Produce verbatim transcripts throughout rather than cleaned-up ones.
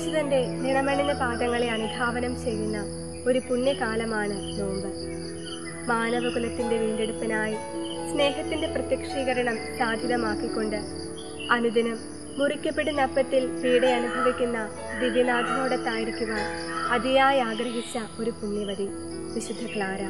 ക്രൂശിതന്റെ നിണമണിഞ്ഞ പാദങ്ങളെ അനുധാവനം ചെയ്യുന്ന ഒരു പുണ്യകാലമാണ് നോമ്പ്. മാനവകുലത്തിന്റെ വീണ്ടെടുപ്പിനായി സ്നേഹത്തിന്റെ പ്രത്യക്ഷീകരണം സാധ്യതമാക്കിക്കൊണ്ട് അനുദിനം മുറിക്കപ്പെടുന്ന അപ്പത്തിൽ പീഡ അനുഭവിക്കുന്ന ദിവ്യനാഥനോടത്തായിരിക്കുവാൻ അതിയായി ആഗ്രഹിച്ച ഒരു പുണ്യവതി വിശുദ്ധ ക്ലാര.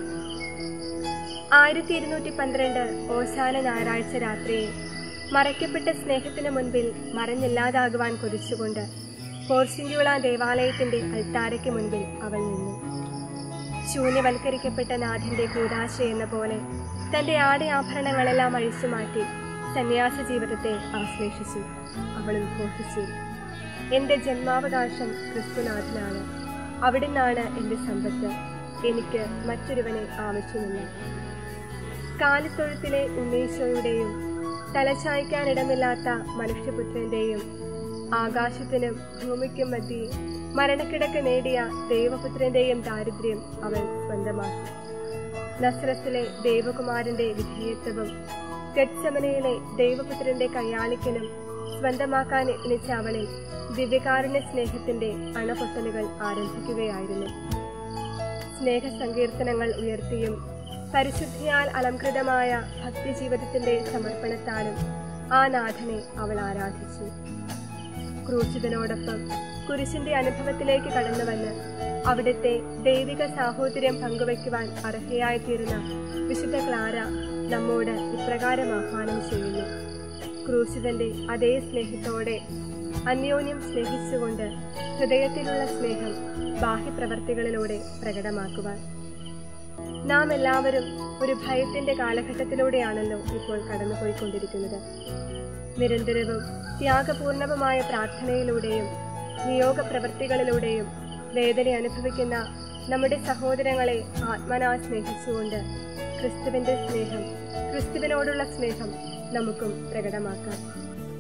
ആയിരത്തി ഇരുന്നൂറ്റി പന്ത്രണ്ട് ഓശാന ഞായറാഴ്ച രാത്രിയെ മറയ്ക്കപ്പെട്ട സ്നേഹത്തിന് മുൻപിൽ മറഞ്ഞില്ലാതാകുവാൻ കൊതിച്ചുകൊണ്ട് പോർസിൻഡ്യൂള ദേവാലയത്തിന്റെ അൾത്താരയ്ക്ക് മുൻപിൽ അവൾ നിന്നു. ശൂന്യവൽക്കരിക്കപ്പെട്ട നാഥന്റെ കൂദാശ എന്ന പോലെ തന്റെ ആടയാഭരണങ്ങളെല്ലാം അഴിച്ചുമാറ്റി സന്യാസ ജീവിതത്തെ ആശ്ലേഷിച്ചു. അവൾ ഉദ്ഘോഷിച്ചു, എന്റെ ജന്മാവകാശം ക്രിസ്തുനാഥനാണ്, അവിടുന്നാണ് എന്റെ സമ്പത്ത്, എനിക്ക് മറ്റൊരുവനെ ആവശ്യമില്ല. കാലിത്തൊഴുത്തിലെ ഉണ്ണീശോയുടെയും തലചായ്ക്കാനിടമില്ലാത്ത മനുഷ്യപുത്രന്റെയും ആകാശത്തിനും ഭൂമിക്കും മധ്യേ മരണക്കിടക്ക് നേടിയ ദൈവപുത്രന്റെയും ദാരിദ്ര്യം അവൾ സ്വന്തമാക്കി. നസ്രത്തിലെ ദൈവകുമാരന്റെ വിധേയത്വവും ഗത്സമനയിലെ ദൈവപുത്രന്റെ കയ്യാളിക്കലും സ്വന്തമാക്കാൻ യത്നിച്ച അവളിൽ ദിവ്യകാരുണ്യ സ്നേഹത്തിന്റെ അണപൊട്ടലുകൾ ആരംഭിക്കുകയായിരുന്നു. സ്നേഹസങ്കീർത്തനങ്ങൾ ഉയർത്തിയും പരിശുദ്ധിയാൽ അലംകൃതമായ ഭക്തിജീവിതത്തിന്റെ സമർപ്പണത്താലും ആ നാഥനെ അവൾ ആരാധിച്ചു. ക്രൂശിതനോടൊപ്പം കുരിശിന്റെ അനുഭവത്തിലേക്ക് കടന്നുവന്ന് അവിടുത്തെ ദൈവിക സാഹോദര്യം പങ്കുവയ്ക്കുവാൻ അർഹയായിത്തീരുന്ന വിശുദ്ധ ക്ലാര നമ്മോട് ഇപ്രകാരം ആഹ്വാനം ചെയ്യുന്നു. ക്രൂശിതന്റെ അതേ സ്നേഹത്തോടെ അന്യോന്യം സ്നേഹിച്ചുകൊണ്ട് ഹൃദയത്തിലുള്ള സ്നേഹം ബാഹ്യപ്രവർത്തികളിലൂടെ പ്രകടമാക്കുവാൻ. നാം എല്ലാവരും ഒരു ഭയത്തിന്റെ കാലഘട്ടത്തിലൂടെയാണല്ലോ ഇപ്പോൾ കടന്നുപോയിക്കൊണ്ടിരിക്കുന്നത്. നിരന്തരവും ത്യാഗപൂർണവുമായ പ്രാർത്ഥനയിലൂടെയും നിയോഗപ്രവൃത്തികളിലൂടെയും വേദന അനുഭവിക്കുന്ന നമ്മുടെ സഹോദരങ്ങളെ ആത്മനാ സ്നേഹിച്ചുകൊണ്ട് ക്രിസ്തുവിന്റെ സ്നേഹം, ക്രിസ്തുവിനോടുള്ള സ്നേഹം നമുക്കും പ്രകടമാക്കാം.